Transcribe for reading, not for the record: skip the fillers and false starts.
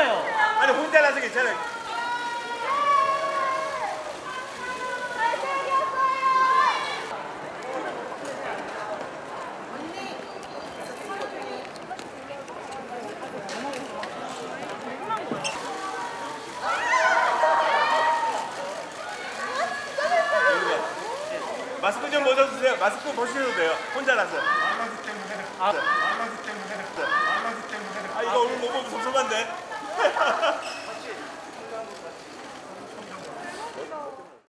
괜찮아요. 아니 혼자라서 괜찮아요. 마스크 좀 벗어주세요. 마스크 벗으셔도 돼요. 혼자라서. 알러지 때문에. 알러지 때문에. 알러지 때문에. 아 이거 오늘 너무 섭섭한데.